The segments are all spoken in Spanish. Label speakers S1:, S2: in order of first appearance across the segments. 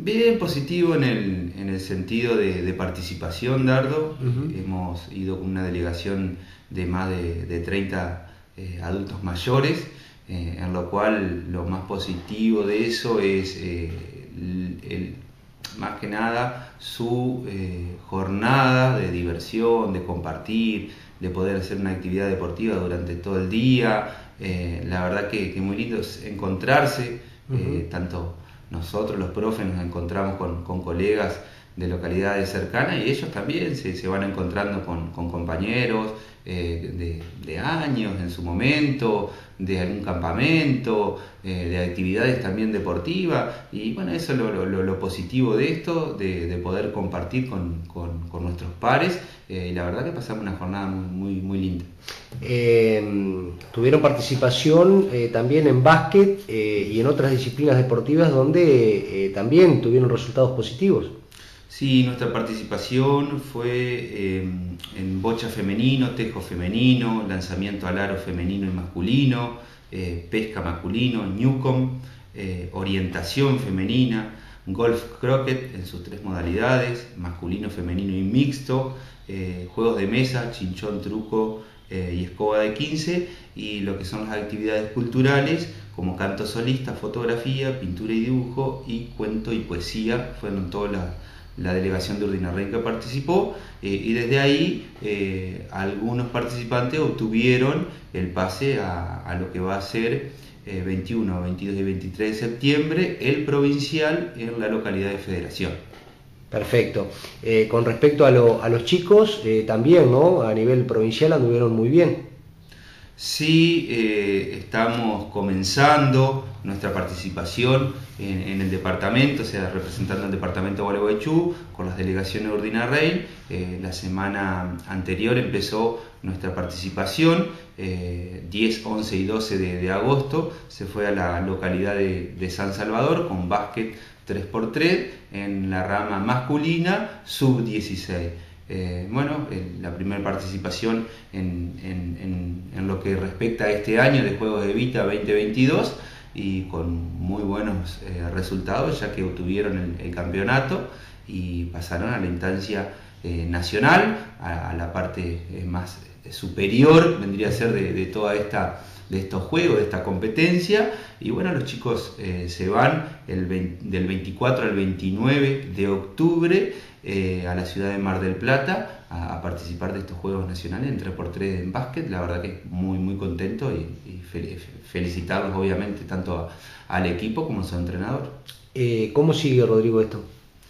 S1: Bien positivo en el sentido de participación, Dardo.
S2: Ujú.
S1: Hemos ido con una delegación de más de 30 adultos mayores, en lo cual lo más positivo de eso es más que nada su jornada de diversión, de compartir, de poder hacer una actividad deportiva durante todo el día. La verdad que muy lindo es encontrarse,
S2: Ujú.
S1: tanto nosotros los profes nos encontramos con colegas de localidades cercanas y ellos también se van encontrando con compañeros de años en su momento, de algún campamento, de actividades también deportivas. Y bueno, eso es lo positivo de esto, de poder compartir con nuestros pares. Y la verdad que pasamos una jornada muy linda.
S2: Tuvieron participación también en básquet y en otras disciplinas deportivas donde también tuvieron resultados positivos.
S1: Sí, nuestra participación fue en bocha femenino, tejo femenino, lanzamiento al aro femenino y masculino, pesca masculino, newcom, orientación femenina, golf croquet en sus tres modalidades, masculino, femenino y mixto, juegos de mesa, chinchón, truco y escoba de 15, y lo que son las actividades culturales como canto solista, fotografía, pintura y dibujo, y cuento y poesía. Fueron todas la delegación de Urdinarren que participó, y desde ahí algunos participantes obtuvieron el pase a lo que va a ser 21, 22 y 23 de septiembre el provincial en la localidad de Federación.
S2: Perfecto. Con respecto a los chicos, también, ¿no? A nivel provincial anduvieron muy bien.
S1: Sí, estamos comenzando nuestra participación en el departamento, o sea, representando al departamento de Gualeguaychú con las delegaciones de Urdinarren. La semana anterior empezó nuestra participación, 10, 11 y 12 de agosto se fue a la localidad de San Salvador con básquet 3x3 en la rama masculina sub-16. La primera participación en lo que respecta a este año de Juegos de Vita 2022, y con muy buenos resultados, ya que obtuvieron el campeonato y pasaron a la instancia nacional, a la parte más superior, vendría a ser de toda de estos juegos, de esta competencia. Y bueno, los chicos se van del 24 al 29 de octubre a la ciudad de Mar del Plata a participar de estos Juegos Nacionales en 3x3 en básquet. La verdad que muy contento, y felicitarlos obviamente tanto al equipo como a su entrenador.
S2: ¿Cómo sigue, Rodrigo, esto?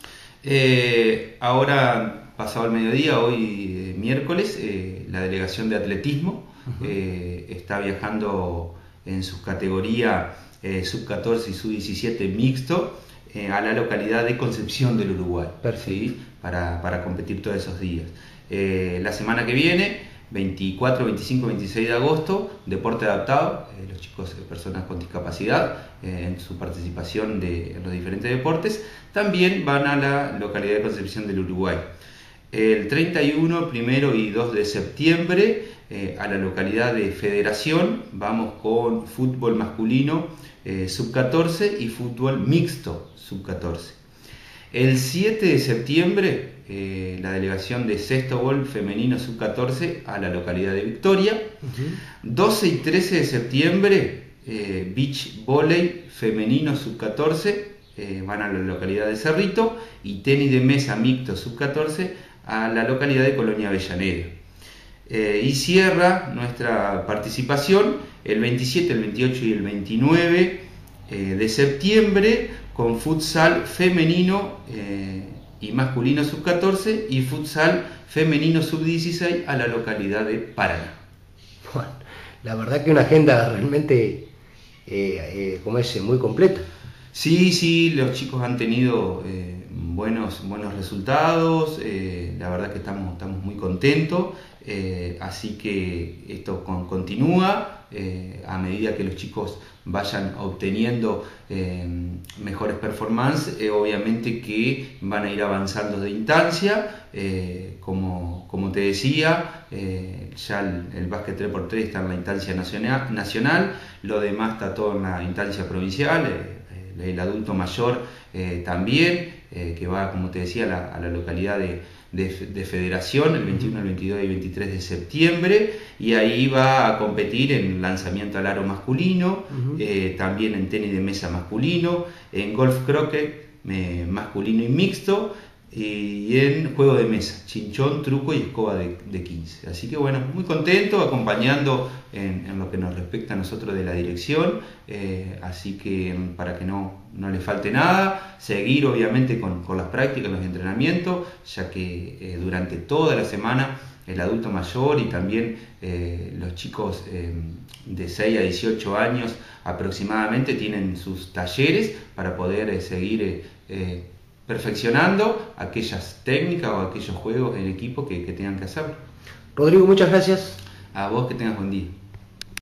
S1: Ahora, pasado el mediodía, hoy miércoles, la delegación de atletismo está viajando en sus categorías sub-14 y sub-17 mixto a la localidad de Concepción del Uruguay.
S2: Perfecto.
S1: ¿Sí? Para competir todos esos días. La semana que viene, 24, 25, 26 de agosto, deporte adaptado, los chicos, personas con discapacidad, en su participación en los diferentes deportes, también van a la localidad de Concepción del Uruguay. El 31, 1 y 2 de septiembre, a la localidad de Federación, vamos con fútbol masculino sub-14 y fútbol mixto sub-14. El 7 de septiembre, la delegación de Sextobol femenino sub-14 a la localidad de Victoria. 12 y 13 de septiembre, beach volley femenino sub-14 van a la localidad de Cerrito, y tenis de mesa mixto sub-14 a la localidad de Colonia Avellaneda. Y cierra nuestra participación el 27, el 28 y el 29 de septiembre con futsal femenino y masculino sub-14 y futsal femenino sub-16 a la localidad de Paraná.
S2: Bueno, la verdad que una agenda realmente, como es, muy completa.
S1: Sí, los chicos han tenido buenos resultados, la verdad que estamos muy contentos, así que esto continúa a medida que los chicos vayan obteniendo mejores performances, obviamente que van a ir avanzando de instancia, como te decía, ya el básquet 3x3 está en la instancia nacional, lo demás está todo en la instancia provincial. el adulto mayor también, que va, como te decía, a la localidad de Federación el 21, el 22 y 23 de septiembre, y ahí va a competir en lanzamiento al aro masculino, también en tenis de mesa masculino, en golf croquet masculino y mixto, y en juego de mesa, chinchón, truco y escoba de 15. Así que bueno, muy contento, acompañando en lo que nos respecta a nosotros de la dirección, así que para que no le falte nada, seguir obviamente con las prácticas, los entrenamientos, ya que durante toda la semana el adulto mayor y también los chicos de 6 a 18 años aproximadamente tienen sus talleres para poder seguir perfeccionando aquellas técnicas o aquellos juegos en equipo que tengan que hacer.
S2: Rodrigo, muchas gracias.
S1: A vos, que tengas buen día.